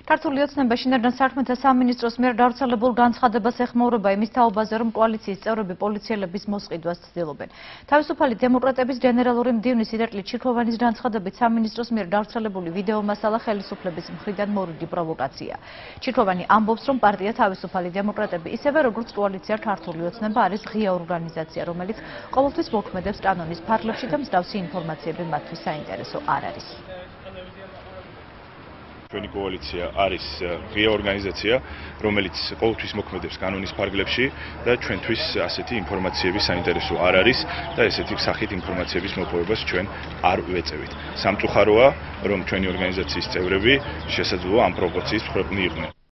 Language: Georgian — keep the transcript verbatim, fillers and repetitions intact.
ქართული ოცნება შინაგან საქმეთა სამინისტროს მიერ გავრცელებულ განცხადებას ეხმაურება იმის თაობაზე, რომ კოალიციის წევრები პოლიციელების მოსყიდვას ცდილობენ. თავისუფალი დემოკრატების გენერალური მდივნის ირაკლი ჩიქოვანის განცხადებით სამინისტროს მიერ გავრცელებული ვიდეო მასალა ხელისუფლების მხრიდან მორიგი პროვოკაციაა. ჩიქოვანი ამბობს, რომ პარტია თავისუფალი დემოკრატები, ისევე როგორც კოალიცია ქართული ოცნება არის ღია ორგანიზაცია, რომელიც ყოველთვის მოქმედებს კანონის ფარგლებში და მსგავსი ინფორმაციები მათთვის საინტერესო არ არის. ჩვენი კოალიცია არის ღია ორგანიზაცია, რომელიც ყოველთვის მოქმედებს კანონის ფარგლებში და ჩვენთვის ასეთი ინფორმაციების საინტერესო არ არის და ესეთი სახით ინფორმაციების მოპოვებას ჩვენ არ ვეწევით. სამწუხაროა, რომ ჩვენი ორგანიზაციის წევრები შესაძლოა ამ პროვოკაციის მსხვერპლი იყვნენ.